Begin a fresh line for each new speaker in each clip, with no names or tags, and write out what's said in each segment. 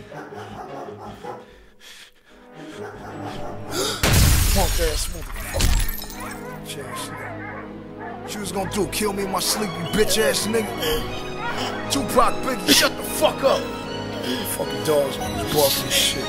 Punk ass motherfucker. Bitch ass nigga. What you was gonna do? Kill me in my sleep, you bitch ass nigga? Tupac, Biggie, shut the fuck up. You fucking dogs on this barking shit.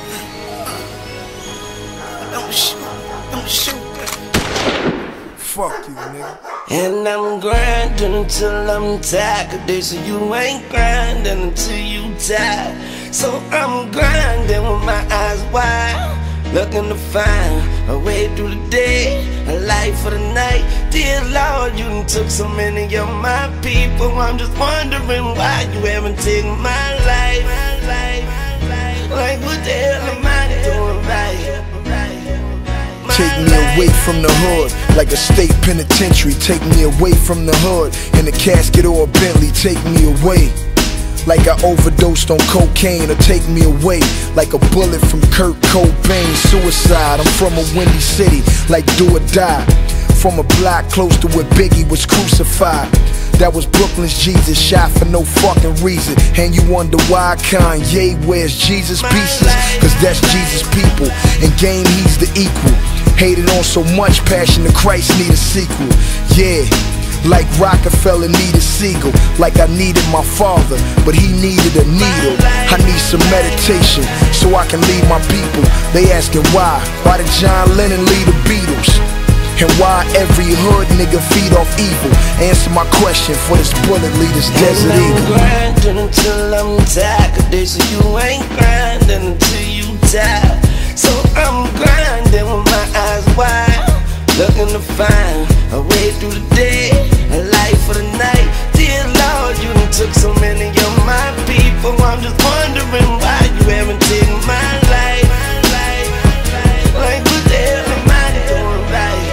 Don't shoot. Fuck you, nigga.
And I'm grinding until I'm tired. They say you ain't grinding until you tired. So I'm grinding with my eyes wide, looking to find a way through the day, a life for the night. Dear Lord, you done took so many of my people. I'm just wondering why you haven't taken my life. Like what the hell am I doing right?
Take me away from the hood, like a state penitentiary. Take me away from the hood, in a casket or a Bentley. Take me away, like I overdosed on cocaine. Or take me away, like a bullet from Kurt Cobain. Suicide, I'm from a windy city, like do or die. From a block close to where Biggie was crucified. That was Brooklyn's Jesus, shot for no fucking reason. And you wonder why Kanye wears Jesus pieces? Cause that's Jesus' people, and game he's the equal. Hated on so much, Passion of Christ need a sequel. Yeah, like Rockefeller needed Siegel. Like I needed my father, but he needed a needle. I need some meditation, so I can lead my people. They asking why did John Lennon lead the Beatles? And why every hood nigga feed off evil? Answer my question for this bullet lead this desert eagle.
I'm grinding until I'm tired. They say you ain't grinding until you tired. So I'm grinding with my eyes wide, looking to find a way through the day, a life for the night. Dear Lord, you done took so many of my people. I'm just wondering why you haven't taken my life. Like what the hell am I doing right?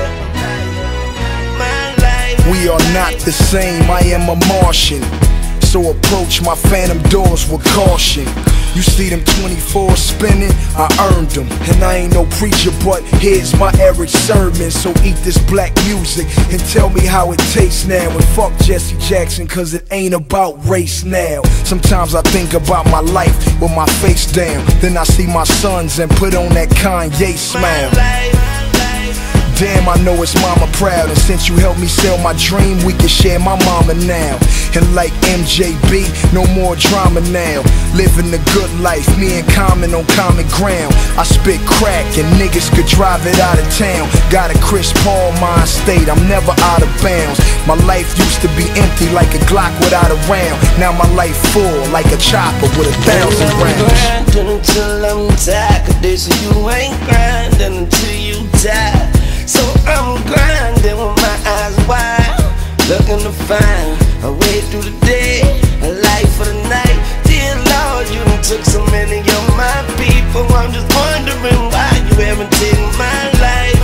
We are not the same, I am a Martian. So approach my phantom doors with caution. You see them 24 spinning, I earned them. And I ain't no preacher, but here's my average sermon. So eat this black music and tell me how it tastes now. And fuck Jesse Jackson, cause it ain't about race now. Sometimes I think about my life with my face down. Then I see my sons and put on that Kanye smile. Damn, I know it's mama proud. And since you helped me sell my dream, we can share my mama now. And like MJB, no more drama now. Living the good life, me and Common on common ground. I spit crack and niggas could drive it out of town. Got a Chris Paul mind state, I'm never out of bounds. My life used to be empty like a Glock without a round. Now my life full like a chopper with 1,000 rounds.
I'm grinding until I'm tired. Cause they say you ain't grinding until you die. So I'm grinding with my eyes wide, looking to find a way through the day, a life for the night. Dear Lord, you done took so many of my people. I'm just wondering why you haven't taken my life.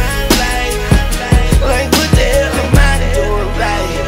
Like what the hell am I doing right?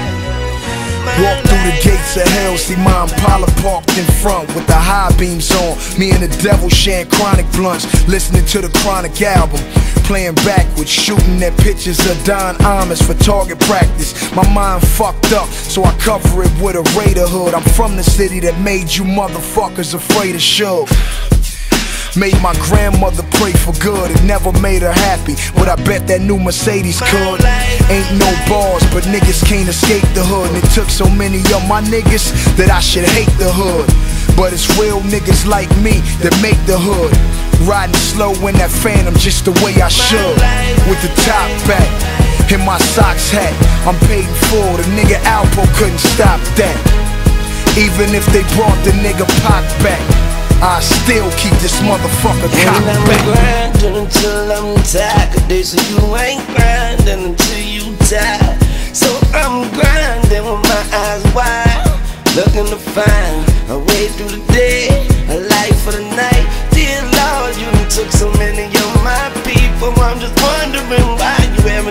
Walk through the gates of hell, see my Impala parked in front with the high beams on. Me and the devil sharing chronic blunts, listening to the Chronic album. Playing backwards, shooting at pictures of Don Amos for target practice. My mind fucked up, so I cover it with a Raider hood. I'm from the city that made you motherfuckers afraid of Suge. Made my grandmother pray for good. It never made her happy, but I bet that new Mercedes could. Ain't no bars, but niggas can't escape the hood. And it took so many of my niggas that I should hate the hood. But it's real niggas like me that make the hood. Riding slow in that Phantom just the way I should. With the top back and my socks hat, I'm paid in full. The nigga Alpo couldn't stop that. Even if they brought the nigga Pac back, I still keep this motherfucker cocked back.
And I'm grinding until I'm tired. Cause they say you ain't grinding until you die. So I'm grinding with my eyes wide, looking to find a way through the day, a life for the night. Dear Lord, you done took so many of my people. I'm just wondering why you haven't